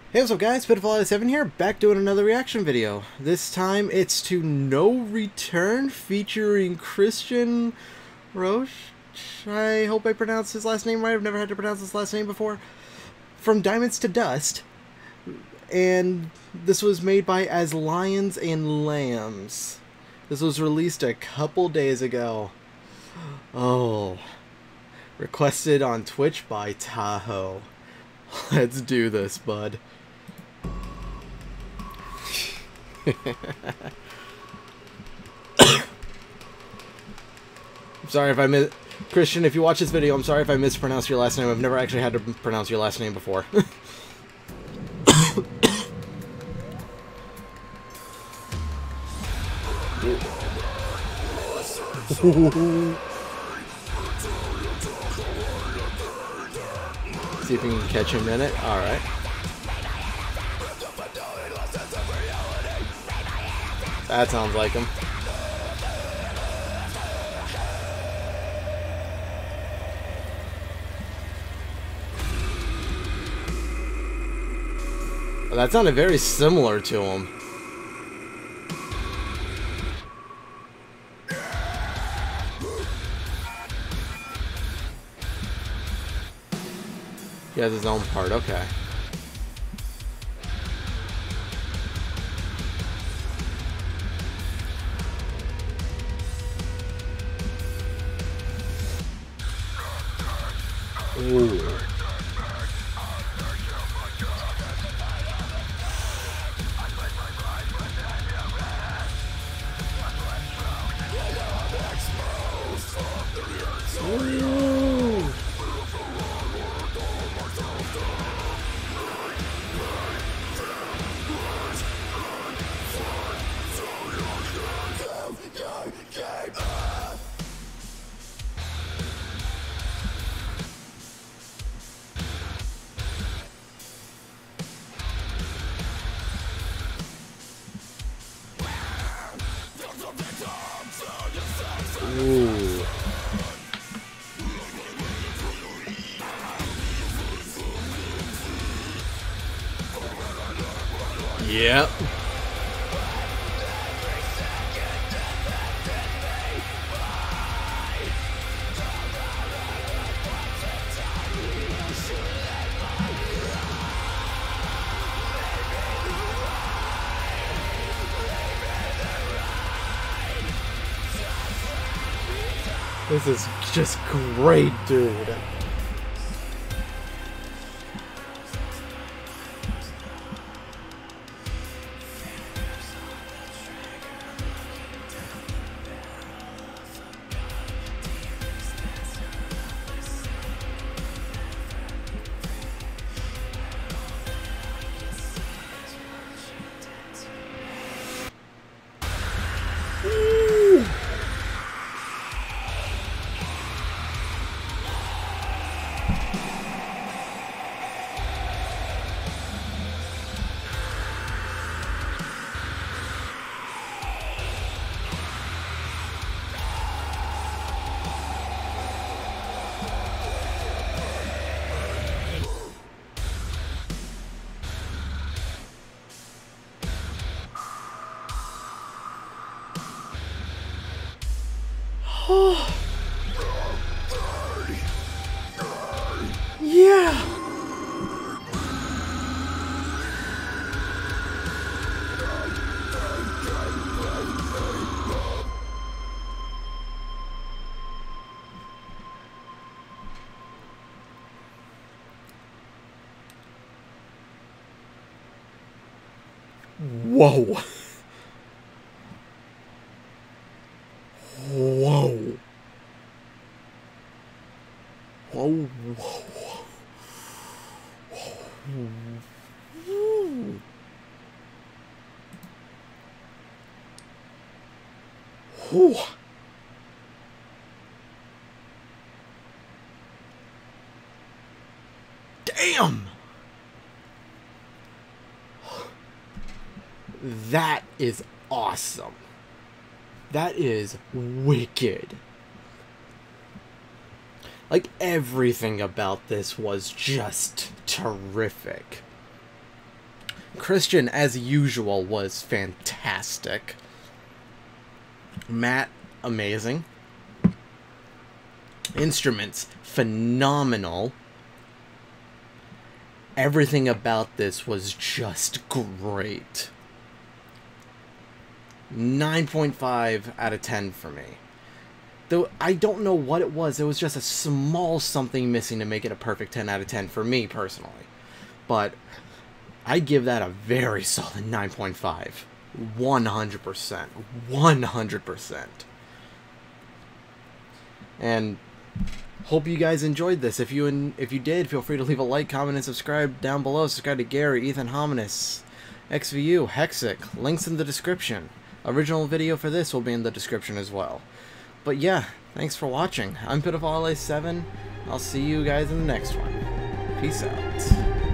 Hey, what's up guys, Pitiful7 here, back doing another reaction video. This time it's to No Return featuring Christian Roche. I hope I pronounced his last name right, I've never had to pronounce his last name before. From Diamonds to Dust. And this was made by As Lions and Lambs. This was released a couple days ago. Oh. Requested on Twitch by Tahoe. Let's do this, bud. I'm sorry if I Christian, if you watch this video, I'm sorry if I mispronounced your last name. I've never actually had to pronounce your last name before. See if we can catch him in it. Alright. That sounds like him. Well, that sounded very similar to him. He has his own part, okay. Ooh. Ooh. Ooh. Yep. This is just great, dude. Yeah. Whoa. Whoa. Whoa, whoa, whoa. Whew. Damn! That is awesome. That is wicked. Like, everything about this was just terrific. Christian, as usual, was fantastic. Matt, amazing. Instruments, phenomenal. Everything about this was just great. 9.5 out of 10 for me. Though I don't know what it was. It was just a small something missing to make it a perfect 10 out of 10 for me personally. But I give that a very solid 9.5. 100%. 100%. And hope you guys enjoyed this. If you did, feel free to leave a like, comment, and subscribe down below. Subscribe to Gary, Ethan Hominis, XVU, Hexic. Links in the description. Original video for this will be in the description as well. But yeah, thanks for watching. I'm Pitiful LA7. I'll see you guys in the next one. Peace out.